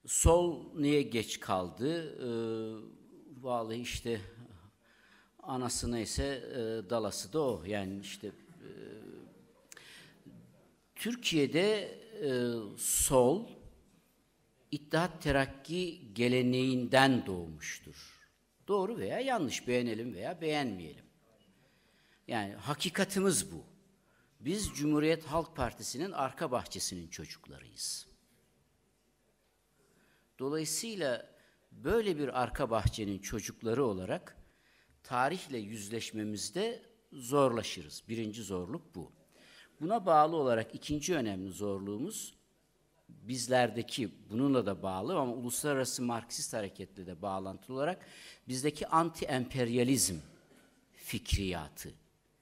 Sol niye geç kaldı? Vallahi işte anası neyse dalası da o. Yani işte Türkiye'de sol İttihat Terakki geleneğinden doğmuştur. Doğru veya yanlış, beğenelim veya beğenmeyelim. Yani hakikatimiz bu. Biz Cumhuriyet Halk Partisi'nin arka bahçesinin çocuklarıyız. Dolayısıyla böyle bir arka bahçenin çocukları olarak tarihle yüzleşmemizde zorlaşırız. Birinci zorluk bu. Buna bağlı olarak ikinci önemli zorluğumuz bizlerdeki, bununla da bağlı ama uluslararası Marksist hareketle de bağlantılı olarak bizdeki anti-emperyalizm fikriyatı.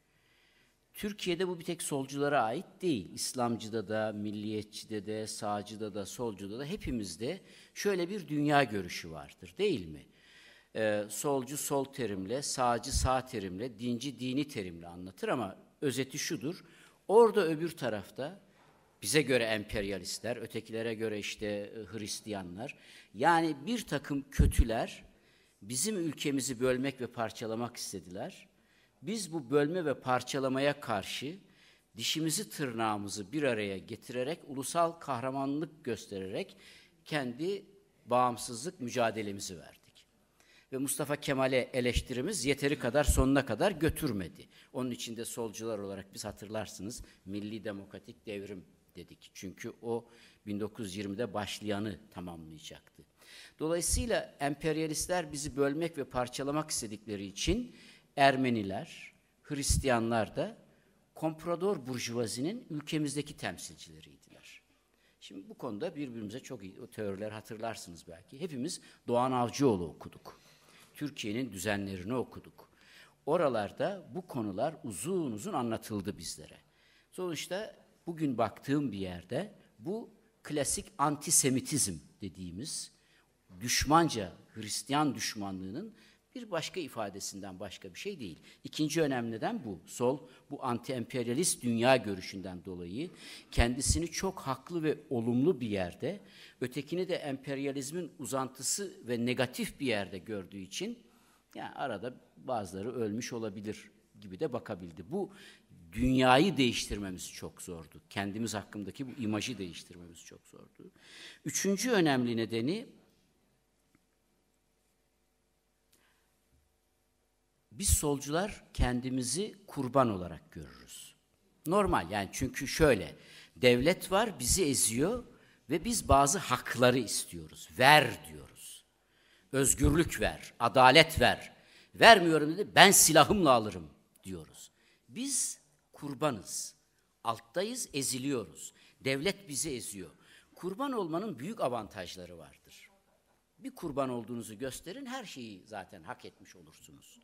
Türkiye'de bu bir tek solculara ait değil. İslamcıda da, milliyetçide de, sağcıda da, solcuda da hepimizde şöyle bir dünya görüşü vardır, değil mi? Solcu sol terimle, sağcı sağ terimle, dinci dini terimle anlatır ama özeti şudur. Orada öbür tarafta bize göre emperyalistler, ötekilere göre işte Hristiyanlar, yani bir takım kötüler bizim ülkemizi bölmek ve parçalamak istediler. Biz bu bölme ve parçalamaya karşı dişimizi tırnağımızı bir araya getirerek, ulusal kahramanlık göstererek kendi bağımsızlık mücadelemizi verdik. Ve Mustafa Kemal'e eleştirimiz yeteri kadar sonuna kadar götürmedi. Onun için de solcular olarak biz hatırlarsınız Milli Demokratik Devrim dedik. Çünkü o 1920'de başlayanı tamamlayacaktı. Dolayısıyla emperyalistler bizi bölmek ve parçalamak istedikleri için Ermeniler, Hristiyanlar da komprador burjuvazinin ülkemizdeki temsilcileriydiler. Şimdi bu konuda birbirimize çok iyi, o teoriler hatırlarsınız belki. Hepimiz Doğan Avcıoğlu okuduk. Türkiye'nin düzenlerini okuduk. Oralarda bu konular uzun uzun anlatıldı bizlere. Sonuçta bugün baktığım bir yerde bu klasik antisemitizm dediğimiz düşmanca Hristiyan düşmanlığının bir başka ifadesinden başka bir şey değil. İkinci önemli neden bu. Sol, bu anti-emperyalist dünya görüşünden dolayı kendisini çok haklı ve olumlu bir yerde, ötekini de emperyalizmin uzantısı ve negatif bir yerde gördüğü için, yani arada bazıları ölmüş olabilir gibi de bakabildi. Bu dünyayı değiştirmemiz çok zordu. Kendimiz hakkındaki bu imajı değiştirmemiz çok zordu. Üçüncü önemli nedeni, biz solcular kendimizi kurban olarak görürüz. Normal yani, çünkü şöyle, devlet var bizi eziyor ve biz bazı hakları istiyoruz. Ver diyoruz. Özgürlük ver, adalet ver. Vermiyorum dedi, ben silahımla alırım diyoruz. Biz kurbanız. Alttayız, eziliyoruz. Devlet bizi eziyor. Kurban olmanın büyük avantajları vardır. Bir kurban olduğunuzu gösterin, her şeyi zaten hak etmiş olursunuz.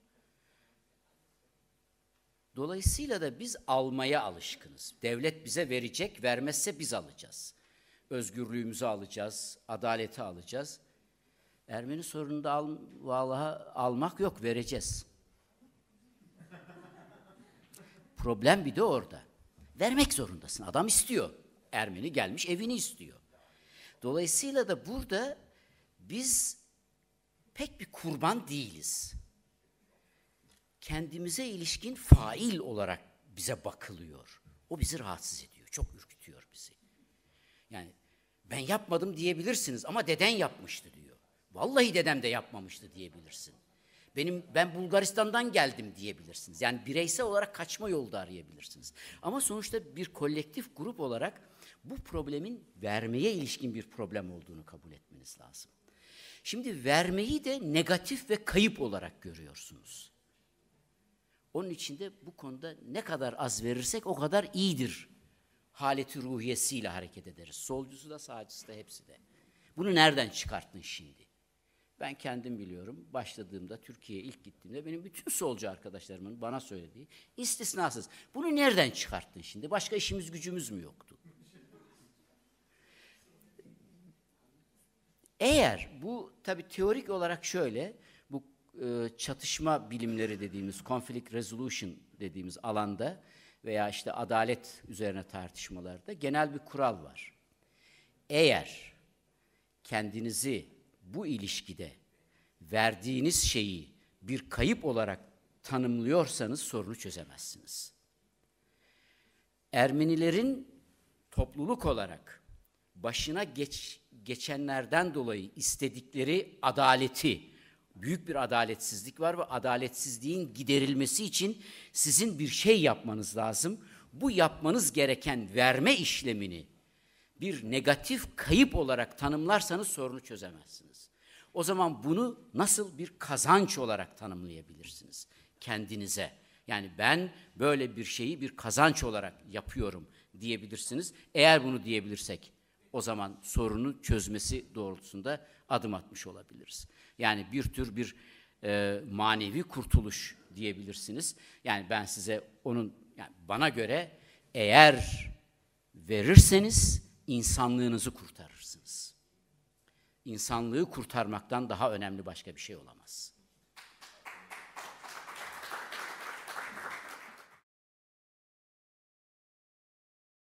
Dolayısıyla da biz almaya alışkınız. Devlet bize verecek, vermezse biz alacağız. Özgürlüğümüzü alacağız, adaleti alacağız. Ermeni sorununda vallahi almak yok, vereceğiz. Problem bir de orada. Vermek zorundasın. Adam istiyor. Ermeni gelmiş evini istiyor. Dolayısıyla da burada biz pek bir kurban değiliz. Kendimize ilişkin fail olarak bize bakılıyor. O bizi rahatsız ediyor. Çok ürkütüyor bizi. Yani ben yapmadım diyebilirsiniz ama deden yapmıştı diyor. Vallahi dedem de yapmamıştı diyebilirsin. Ben Bulgaristan'dan geldim diyebilirsiniz. Yani bireysel olarak kaçma yolu da arayabilirsiniz. Ama sonuçta bir kolektif grup olarak bu problemin vermeye ilişkin bir problem olduğunu kabul etmeniz lazım. Şimdi vermeyi de negatif ve kayıp olarak görüyorsunuz. Onun için de bu konuda ne kadar az verirsek o kadar iyidir haleti ruhiyesiyle hareket ederiz. Solcusu da sağcısı da hepsi de. Bunu nereden çıkarttın şimdi? Ben kendim biliyorum. Başladığımda, Türkiye'ye ilk gittiğimde benim bütün solcu arkadaşlarımın bana söylediği, istisnasız, bunu nereden çıkarttın şimdi? Başka işimiz gücümüz mü yoktu? Eğer bu tabii teorik olarak şöyle, bu çatışma bilimleri dediğimiz, conflict resolution dediğimiz alanda veya işte adalet üzerine tartışmalarda genel bir kural var. Eğer kendinizi bu ilişkide verdiğiniz şeyi bir kayıp olarak tanımlıyorsanız sorunu çözemezsiniz. Ermenilerin topluluk olarak başına geçenlerden dolayı istedikleri adaleti, büyük bir adaletsizlik var ve adaletsizliğin giderilmesi için sizin bir şey yapmanız lazım. Bu yapmanız gereken verme işlemini bir negatif kayıp olarak tanımlarsanız sorunu çözemezsiniz. O zaman bunu nasıl bir kazanç olarak tanımlayabilirsiniz kendinize? Yani ben böyle bir şeyi bir kazanç olarak yapıyorum diyebilirsiniz. Eğer bunu diyebilirsek o zaman sorunu çözmesi doğrultusunda adım atmış olabiliriz. Yani bir tür bir manevi kurtuluş diyebilirsiniz. Yani ben size yani bana göre eğer verirseniz insanlığınızı kurtarırsınız. İnsanlığı kurtarmaktan daha önemli başka bir şey olamaz.